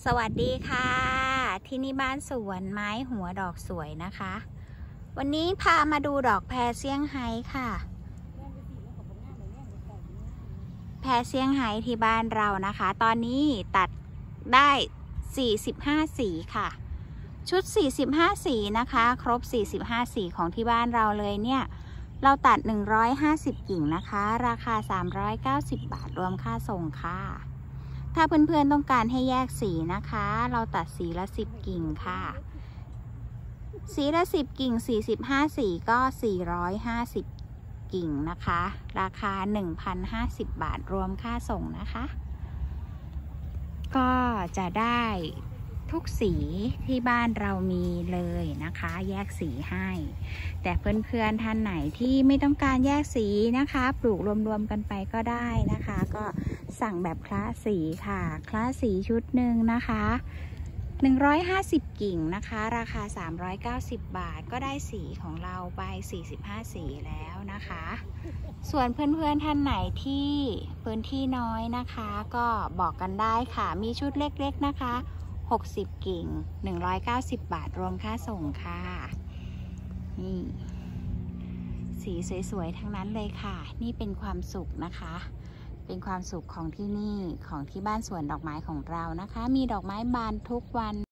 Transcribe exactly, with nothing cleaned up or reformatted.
สวัสดีค่ะที่นี่บ้านสวนไม้หัวดอกสวยนะคะวันนี้พามาดูดอกแพรเซี่ยงไฮ้ค่ะแพรเซี่ยงไฮ้ที่บ้านเรานะคะตอนนี้ตัดได้สี่สิบห้าสีค่ะชุดสี่สิบห้าสีนะคะครบสี่สิบห้าสีของที่บ้านเราเลยเนี่ยเราตัดหนึ่งร้อยห้าสิบกิ่งนะคะราคาสามร้อยเก้าสิบบาทรวมค่าส่งค่ะถ้าเพื่อนๆต้องการให้แยกสีนะคะเราตัดสีละสิบกิ่งค่ะสีละสิบกิ่งสี่สิบห้าสีก็สี่ร้อยห้าสิบกิ่งนะคะราคา หนึ่งพันห้าสิบ บาทรวมค่าส่งนะคะก็จะได้ทุกสีที่บ้านเรามีเลยนะคะแยกสีให้แต่เพื่อนๆท่านไหนที่ไม่ต้องการแยกสีนะคะปลูกรวมๆกันไปก็ได้นะคะก็สั่งแบบคละสีค่ะคละสีชุดหนึ่งนะคะหนึ่งร้อยห้าสิบกิ่งนะคะราคาสามร้อยเก้าสิบบาทก็ได้สีของเราไปสี่สิบห้าสีแล้วนะคะส่วนเพื่อนๆท่านไหนที่พื้นที่น้อยนะคะก็บอกกันได้ค่ะมีชุดเล็กๆนะคะหกสิบกิ่งหนึ่งร้อยเก้าสิบบาทรวมค่าส่งค่ะนี่สีสวยๆทั้งนั้นเลยค่ะนี่เป็นความสุขนะคะเป็นความสุขของที่นี่ของที่บ้านสวนดอกไม้ของเรานะคะมีดอกไม้บานทุกวัน